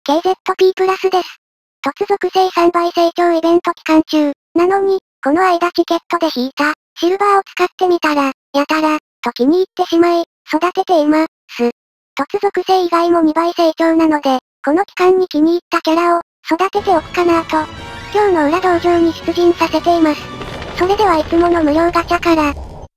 KZP プラスです。突属性3倍成長イベント期間中。なのに、この間チケットで引いた、シルバーを使ってみたら、やたら、と気に入ってしまい、育てています。突属性以外も2倍成長なので、この期間に気に入ったキャラを、育てておくかなと。今日の裏道場に出陣させています。それではいつもの無料ガチャから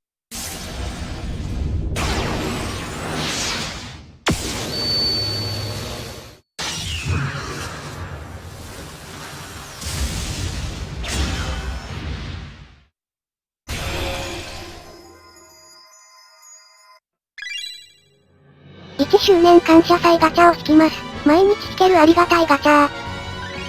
。1周年感謝祭ガチャを引きます。毎日引けるありがたいガチャー。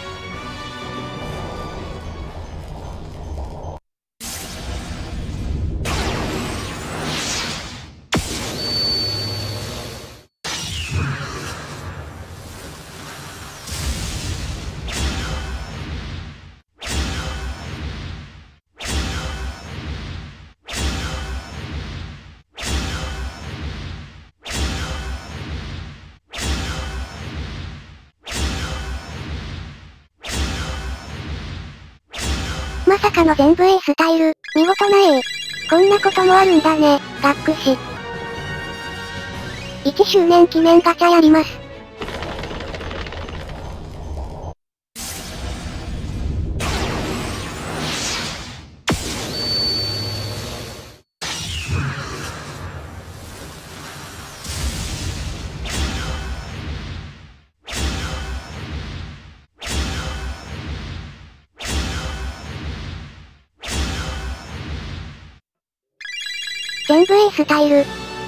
まさかの全部 A スタイル、見事な A。こんなこともあるんだね、がっくし。1周年記念ガチャやります。全部 A スタイル。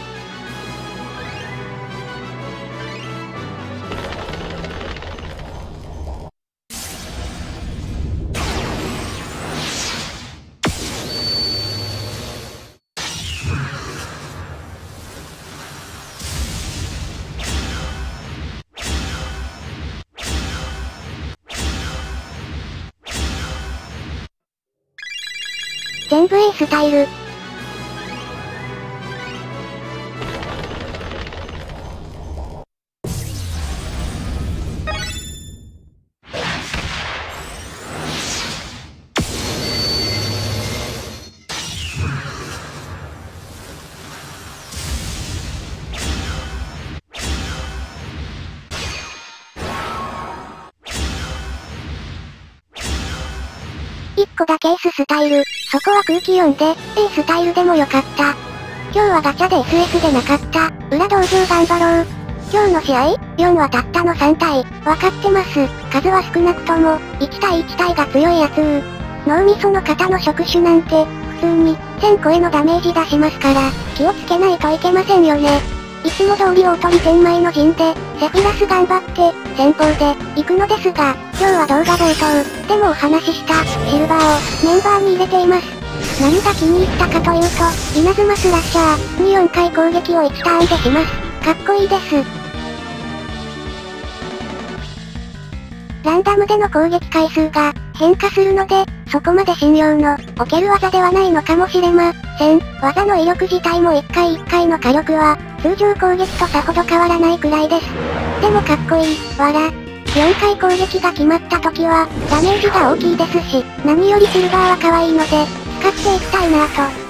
全部 A スタイル。1個だけ S スタイル、そこは空気読んで、A スタイルでもよかった。今日はガチャで SS でなかった、裏道場頑張ろう。今日の試合、4はたったの3体、わかってます。数は少なくとも、1対1体が強いやつ脳みその型の触手なんて、普通に、1000個へのダメージ出しますから、気をつけないといけませんよね。いつも通り大鳥天前の陣で、セフィラス頑張って、先方で、行くのですが、今日は動画冒頭、でもお話しした、シルバーを、メンバーに入れています。何が気に入ったかというと、稲妻スラッシャー、に4回攻撃を1ターンでします。かっこいいです。ランダムでの攻撃回数が、変化するので、そこまで信用の、置ける技ではないのかもしれません。技の威力自体も1回1回の火力は、通常攻撃とさほど変わらないくらいです。でもかっこいい、わら。4回攻撃が決まった時は、ダメージが大きいですし、何よりシルバーは可愛いので、使っていきたいなと。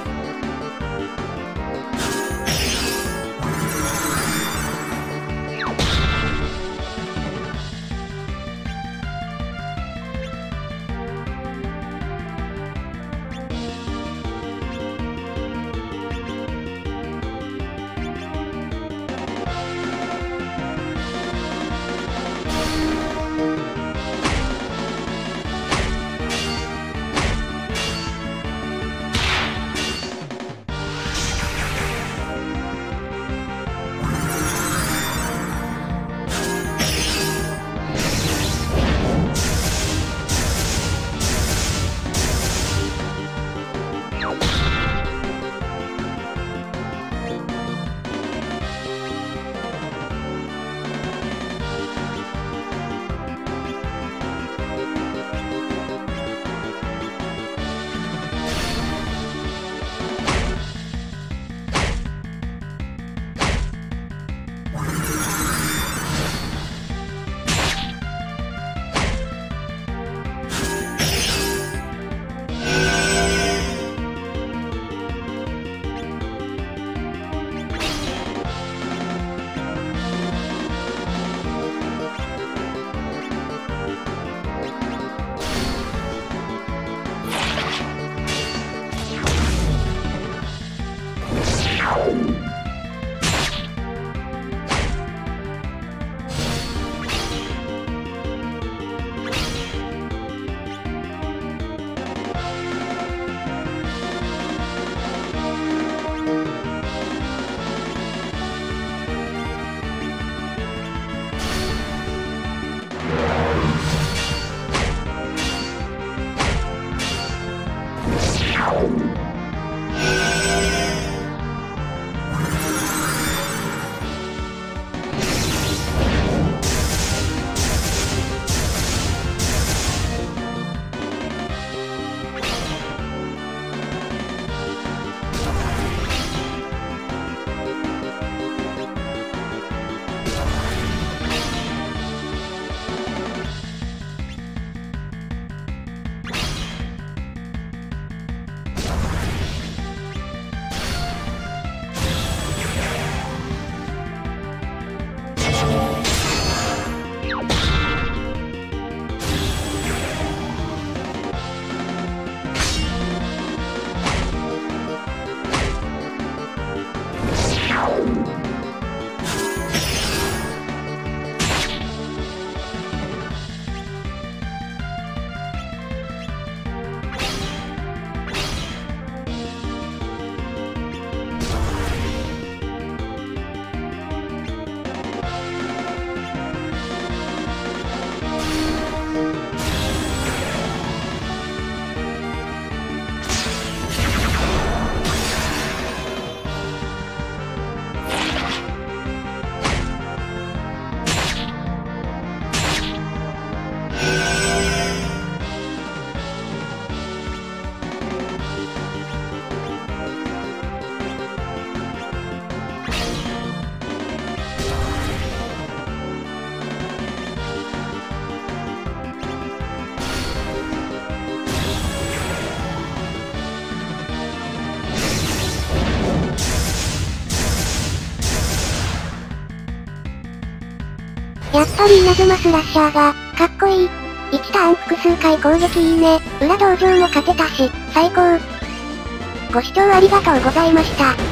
ぱり稲妻スラッシャーが、かっこいい。1ターン複数回攻撃いいね。裏道場も勝てたし、最高。ご視聴ありがとうございました。